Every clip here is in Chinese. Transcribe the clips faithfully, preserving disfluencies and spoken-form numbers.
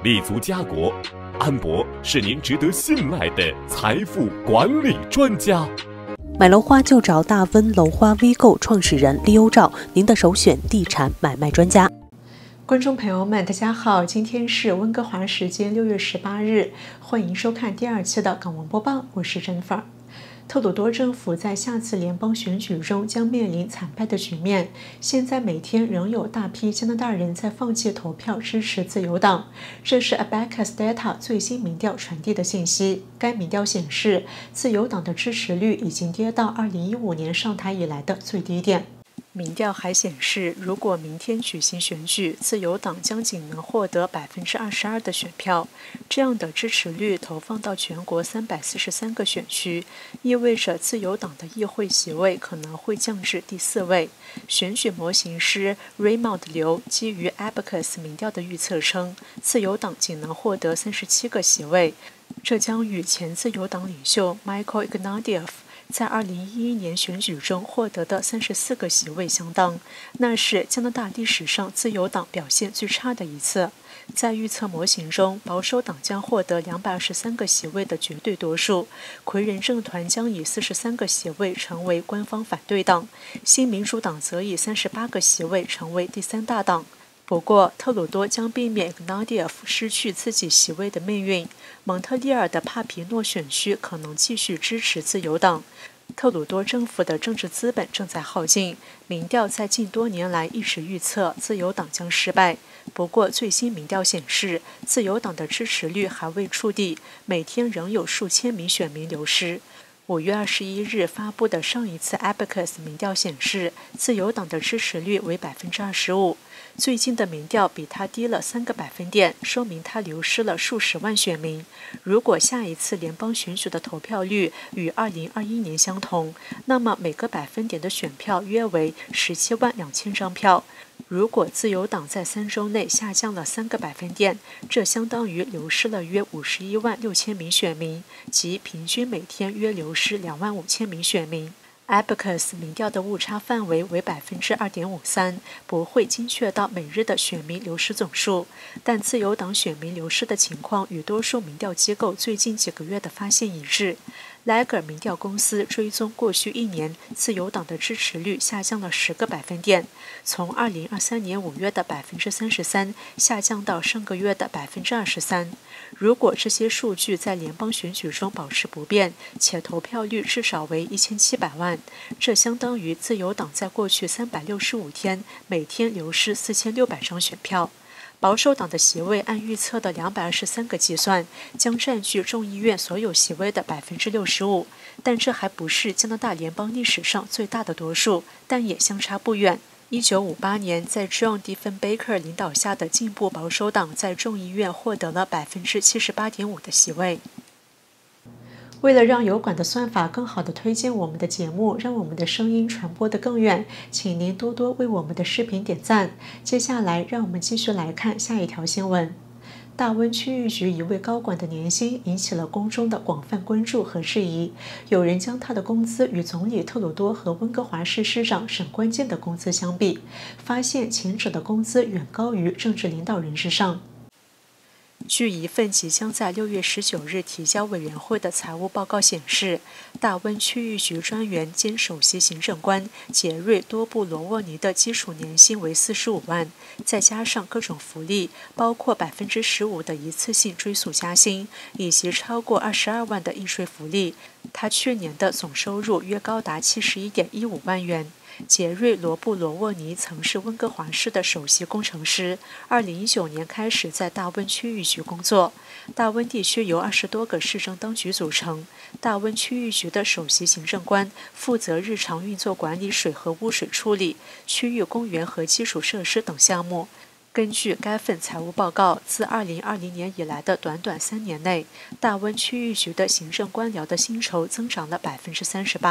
立足家国，安博是您值得信赖的财富管理专家。 买楼花就找大温楼花微购创始人利欧照，您的首选地产买卖专家。 观众朋友们，大家好，今天是温哥华时间六月十八日，欢迎收看第二期的港闻播报，我是 Jennifer。特鲁多政府在下次联邦选举中将面临惨败的局面。现在每天仍有大批加拿大人在放弃投票支持自由党，这是 Abacus Data 最新民调传递的信息。该民调显示，自由党的支持率已经跌到二零一五年上台以来的最低点。民调还显示，如果明天举行选举，自由党将仅能获得百分之二十二的选票。这样的支持率投放到全国三百四十三个选区，意味着自由党的议会席位可能会降至第四位。选举模型师 Raymond 刘基于 Abacus 民调的预测称，自由党仅能获得三十七个席位，这将与前自由党领袖 Michael Ignatieff在二零一一年选举中获得的三十四个席位相当，那是加拿大历史上自由党表现最差的一次。在预测模型中，保守党将获得两百二十三个席位的绝对多数，魁人政团将以四十三个席位成为官方反对党，新民主党则以三十八个席位成为第三大党。不过，特鲁多将避免 Ignatieff 失去自己席位的命运。蒙特利尔的帕皮诺选区可能继续支持自由党。特鲁多政府的政治资本正在耗尽，民调在近多年来一直预测自由党将失败。不过，最新民调显示，自由党的支持率还未触底，每天仍有数千名选民流失。五月二十一日发布的上一次 Abacus 民调显示，自由党的支持率为百分之二十五。最近的民调比它低了三个百分点，说明它流失了数十万选民。如果下一次联邦选举的投票率与二零二一年相同，那么每个百分点的选票约为十七万两千张票。如果自由党在三周内下降了三个百分点，这相当于流失了约五十一万六千名选民，即平均每天约流失两万五千名选民。Abacus 民调的误差范围为百分之二点五三，不会精确到每日的选民流失总数，但自由党选民流失的情况与多数民调机构最近几个月的发现一致。莱格尔民调公司追踪过去一年自由党的支持率下降了十个百分点，从二零二三年五月的百分之三十三下降到上个月的百分之二十三。如果这些数据在联邦选举中保持不变，且投票率至少为一千七百万，这相当于自由党在过去三百六十五天每天流失四千六百张选票。保守党的席位按预测的两百二十三个计算，将占据众议院所有席位的百分之六十五，但这还不是加拿大联邦历史上最大的多数，但也相差不远。一九五八年，在 John Diefenbaker 领导下的进步保守党在众议院获得了百分之七十八点五的席位。为了让油管的算法更好地推荐我们的节目，让我们的声音传播得更远，请您多多为我们的视频点赞。接下来，让我们继续来看下一条新闻。大温区域局一位高管的年薪引起了公众的广泛关注和质疑，有人将他的工资与总理特鲁多和温哥华市市长沈关键的工资相比，发现前者的工资远高于政治领导人之上。据一份即将在六月十九日提交委员会的财务报告显示，大温区域局专员兼首席行政官杰瑞·多布罗沃尼的基础年薪为四十五万，再加上各种福利，包括百分之十五的一次性追溯加薪，以及超过二十二万的应税福利，他去年的总收入约高达七十一点一五万元。杰瑞·罗布罗沃尼曾是温哥华市的首席工程师，二零一九年开始在大温区域局工作。大温地区由二十多个市政当局组成，大温区域局的首席行政官负责日常运作管理水和污水处理、区域公园和基础设施等项目。根据该份财务报告，自二零二零年以来的短短三年内，大温区域局的行政官僚的薪酬增长了百分之三十八。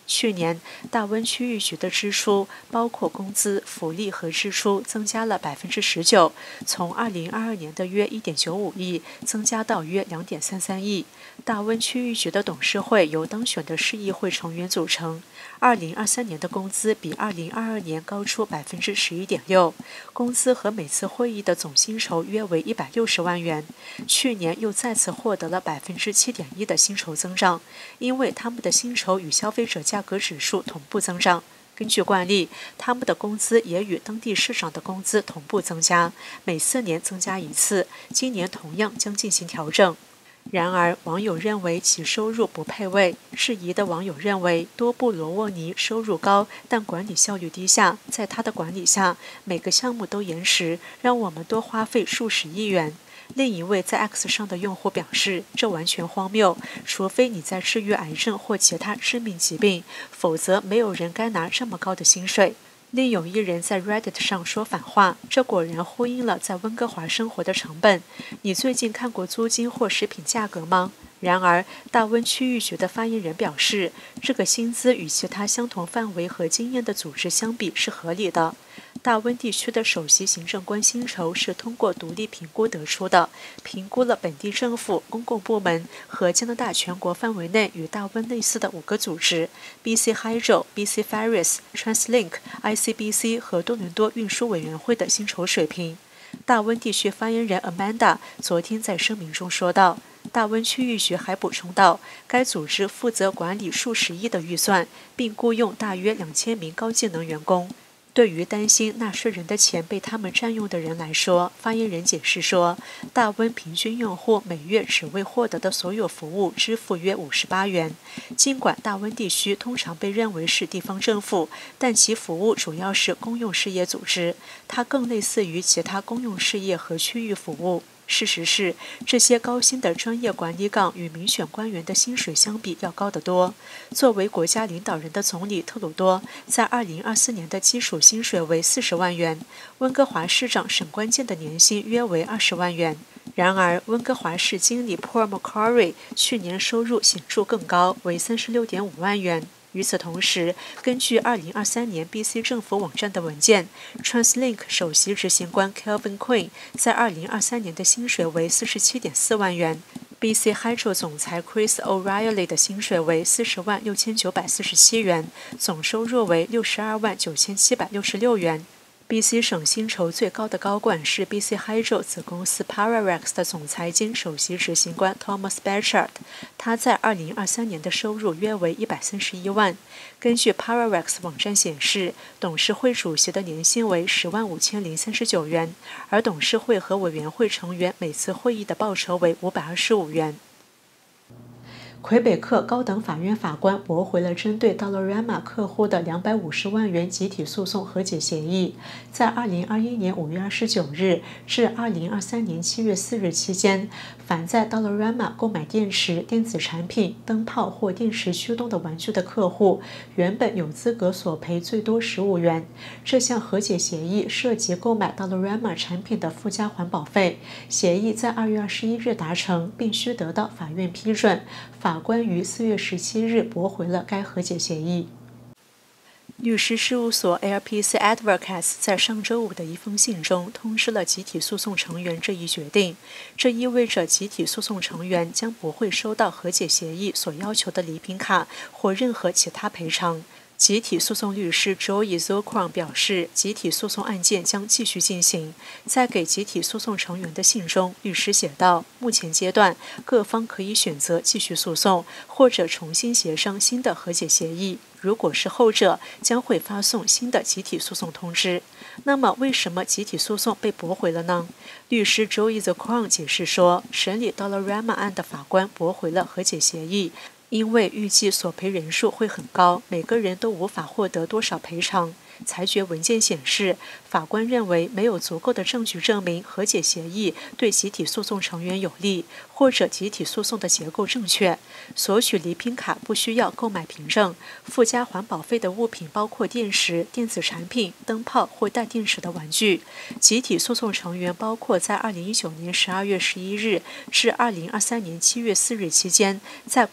去年大温区域局的支出，包括工资、福利和支出，增加了百分之十九，从二零二二年的约一点九五亿增加到约两点三三亿。大温区域局的董事会由当选的市议会成员组成。二零二三年的工资比二零二二年高出百分之十一点六，工资和每次会议的总薪酬约为一百六十万元。去年又再次获得了百分之七点一的薪酬增长，因为他们的薪酬与消费者价格指数同步增长。根据惯例，他们的工资也与当地市场的工资同步增加，每四年增加一次，今年同样将进行调整。然而，网友认为其收入不配位。质疑的网友认为，多布罗沃尼收入高，但管理效率低下。在他的管理下，每个项目都延时，让我们多花费数十亿元。另一位在 X 上的用户表示，这完全荒谬，除非你在治愈癌症或其他致命疾病，否则没有人该拿这么高的薪水。另有一人在 Reddit 上说反话，这果然呼应了在温哥华生活的成本。你最近看过租金或食品价格吗？然而，大温区域局的发言人表示，这个薪资与其他相同范围和经验的组织相比是合理的。大温地区的首席行政官薪酬是通过独立评估得出的，评估了本地政府、公共部门和加拿大全国范围内与大温类似的五个组织 ：B C Hydro、B C Ferries、TransLink、I C B C 和多伦多运输委员会的薪酬水平。大温地区发言人 Amanda 昨天在声明中说道。大温区域局还补充道，该组织负责管理数十亿的预算，并雇佣大约两千名高技能员工。对于担心纳税人的钱被他们占用的人来说，发言人解释说，大温平均用户每月只为获得的所有服务支付约五十八元。尽管大温地区通常被认为是地方政府，但其服务主要是公用事业组织，它更类似于其他公用事业和区域服务。事实是，这些高薪的专业管理岗与民选官员的薪水相比要高得多。作为国家领导人的总理特鲁多，在二零二四年的基础薪水为四十万元，温哥华市长沈关键的年薪约为二十万元。然而，温哥华市经理 Paul McCrory 去年收入显著更高，为三十六点五万元。与此同时，根据二零二三年 B C 政府网站的文件 ，TransLink 首席执行官 Kelvin Quinn 在二零二三年的薪水为四十七点四万元。B C Hydro 总裁 Chris O'Reilly 的薪水为四十万六千九百四十七元，总收入为六十二万九千七百六十六元。B C 省薪酬最高的高管是 B C Hydro 子公司 Pararex 的总裁兼首席执行官 Thomas Bechard， 他在二零二三年的收入约为一百三十一万。根据 Pararex 网站显示，董事会主席的年薪为十万五千零三十九元，而董事会和委员会成员每次会议的报酬为五百二十五元。魁北克高等法院法官驳回了针对 Dollarama 客户的两百五十万元集体诉讼和解协议。在二零二一年五月二十九日至二零二三年七月四日期间，凡在 Dollarama 购买电池、电子产品、灯泡或电池驱动的玩具的客户，原本有资格索赔最多十五元。这项和解协议涉及购买 Dollarama 产品的附加环保费。协议在二月二十一日达成，并需得到法院批准。法官于四月十七日驳回了该和解协议。律师事务所 L P C Advocates 在上周五的一封信中通知了集体诉讼成员这一决定，这意味着集体诉讼成员将不会收到和解协议所要求的礼品卡或任何其他赔偿。集体诉讼律师 Joey Zokron 表示，集体诉讼案件将继续进行。在给集体诉讼成员的信中，律师写道，目前阶段，各方可以选择继续诉讼，或者重新协商新的和解协议。如果是后者，将会发送新的集体诉讼通知。那么，为什么集体诉讼被驳回了呢？律师 Joey Zokron 解释说，审理 Dollarama 案的法官驳回了和解协议。因为预计索赔人数会很高，每个人都无法获得多少赔偿。裁决文件显示，法官认为没有足够的证据证明和解协议对集体诉讼成员有利，或者集体诉讼的结构正确。索取礼品卡不需要购买凭证，附加环保费的物品包括电池、电子产品、灯泡或带电池的玩具。集体诉讼成员包括在二零一九年十二月十一日至二零二三年七月四日期间，在魁北克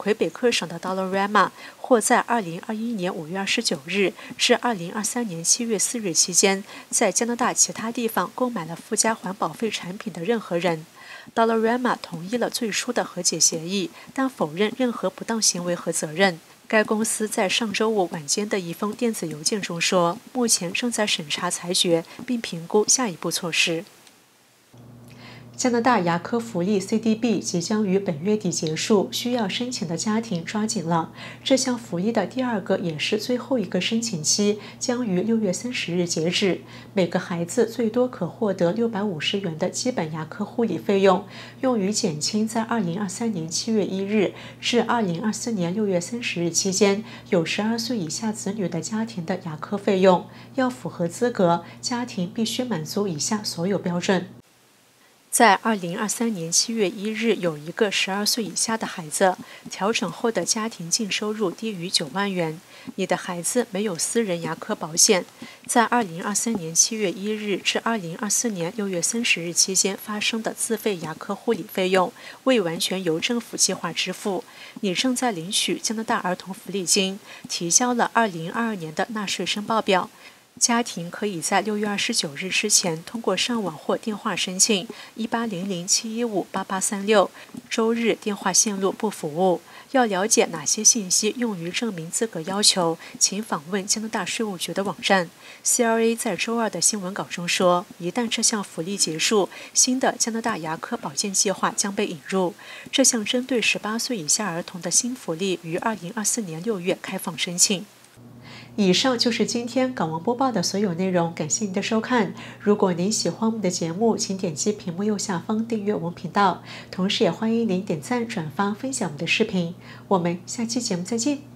克省的 Dollarama 或在二零二一年五月二十九日至二零二三年七月四日期间，在加拿大其他地方购买了附加环保费产品的任何人。Dollarama 同意了最初的和解协议，但否认任何不当行为和责任。该公司在上周五晚间的一封电子邮件中说，目前正在审查裁决，并评估下一步措施。加拿大牙科福利 C D B 即将于本月底结束，需要申请的家庭抓紧了。这项福利的第二个也是最后一个申请期将于六月三十日截止。每个孩子最多可获得六百五十元的基本牙科护理费用，用于减轻在二零二三年七月一日至二零二四年六月三十日期间有十二岁以下子女的家庭的牙科费用。要符合资格，家庭必须满足以下所有标准。在二零二三年七月一日有一个十二岁以下的孩子，调整后的家庭净收入低于九万元，你的孩子没有私人牙科保险，在二零二三年七月一日至二零二四年六月三十日期间发生的自费牙科护理费用未完全由政府计划支付，你正在领取加拿大儿童福利金，提交了二零二二年的纳税申报表。家庭可以在六月二十九日之前通过上网或电话申请一八零零七一五八八三六，周日电话线路不服务。要了解哪些信息用于证明资格要求，请访问加拿大税务局的网站。C R A 在周二的新闻稿中说，一旦这项福利结束，新的加拿大牙科保健计划将被引入。这项针对十八岁以下儿童的新福利于二零二四年六月开放申请。以上就是今天港闻播报的所有内容，感谢您的收看。如果您喜欢我们的节目，请点击屏幕右下方订阅我们频道，同时也欢迎您点赞、转发、分享我们的视频。我们下期节目再见。